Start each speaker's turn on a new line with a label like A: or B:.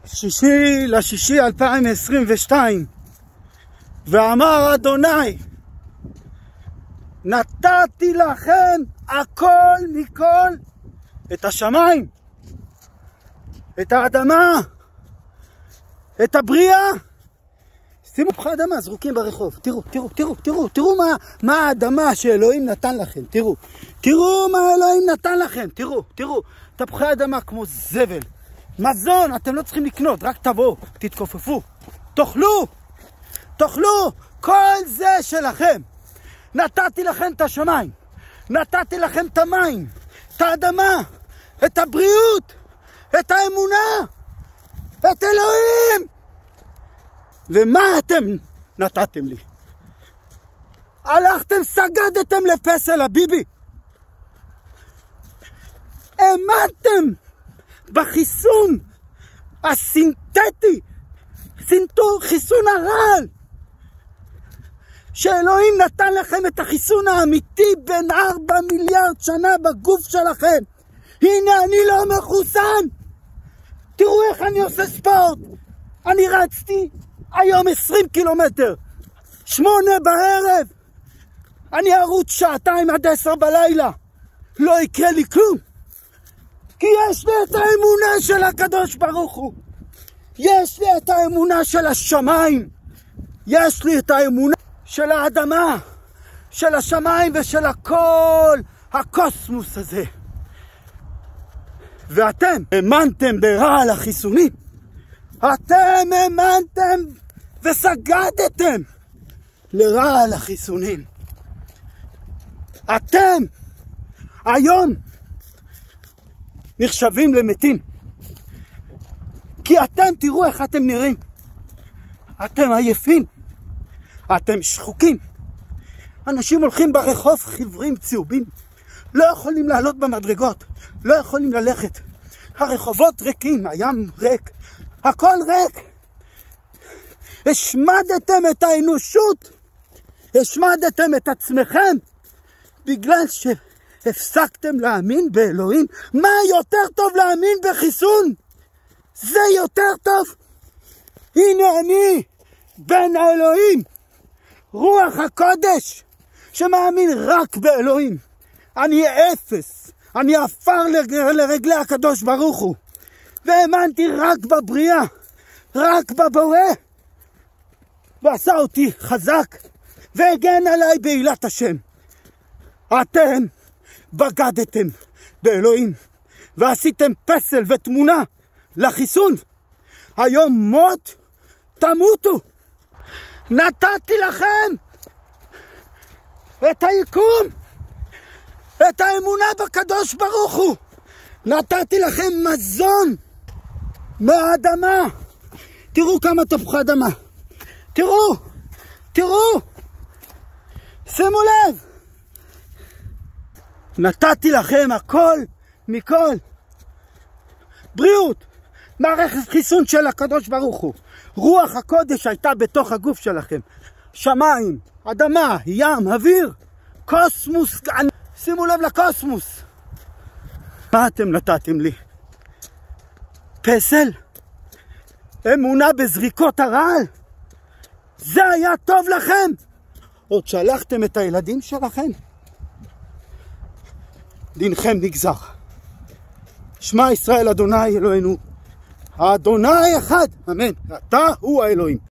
A: 6/6/2022, ואמר אדוני, נתתי לכם הכל מכל, את השמיים, את האדמה, את הבריאה. שימו פחי אדמה זרוקים ברחוב, תראו מה האדמה שאלוהים נתן לכם, תראו מה אלוהים נתן לכם, תראו, תפוחי אדמה כמו זבל, מזון אתם לא צריכים לקנות, רק תבואו, תתכופפו, תאכלו, כל זה שלכם. נתתי לכם את השמיים, נתתי לכם את המים, את האדמה, את הבריאות, את האמונה, את אלוהים. ומה אתם נתתם לי? הלכתם, סגדתם לפסל הביבי, האמנתם בחיסון הסינתטי, חיסון הרעל, שאלוהים נתן לכם את החיסון האמיתי בין 4 מיליארד שנה בגוף שלכם. הנה אני לא מחוסן, תראו איך אני עושה ספורט. אני רצתי היום 20 קילומטר, 8 בערב, אני ארוץ 2 עד 10 בלילה, לא יקרה לי כלום, כי יש לי את האמונה של הקדוש ברוך הוא, יש לי את האמונה של השמיים, יש לי את האמונה של האדמה, של השמיים ושל הכל הקוסמוס הזה. ואתם האמנתם ברעל החיסונים, אתם האמנתם וסגדתם לרעל החיסונים. אתם היום נחשבים למתים, כי אתם תראו איך אתם נראים, אתם עייפים, אתם שחוקים. אנשים הולכים ברחוב חיוורים צהובים, לא יכולים לעלות במדרגות, לא יכולים ללכת, הרחובות ריקים, הים ריק, הכל ריק. השמדתם את האנושות, השמדתם את עצמכם, בגלל שהפסקתם להאמין באלוהים. מה יותר טוב להאמין בחיסון? זה יותר טוב. הנה אני בן האלוהים, רוח הקודש שמאמין רק באלוהים. אני אפס, אני עפר לרגלי הקדוש ברוך הוא, והאמנתי רק בבריאה, רק בבורא, ועשה אותי חזק והגן עליי בעילת השם. אתם בגדתם באלוהים ועשיתם פסל ותמונה לחיסון. היום מות תמותו. נתתי לכם את היקום, את האמונה בקדוש ברוך הוא, נתתי לכם מזון מהאדמה. תראו כמה תפוחי אדמה, תראו, שימו לב, נתתי לכם הכל מכל, בריאות, מערכת חיסון של הקדוש ברוך הוא, רוח הקודש הייתה בתוך הגוף שלכם, שמיים, אדמה, ים, אוויר, קוסמוס. שימו לב לקוסמוס. מה אתם נתתם לי? פסל? אמונה בזריקות הרעל? זה היה טוב לכם? עוד שלחתם את הילדים שלכם? דינכם נגזר. שמע ישראל אדוני אלוהינו, אדוני אחד, אמן. אתה הוא האלוהים.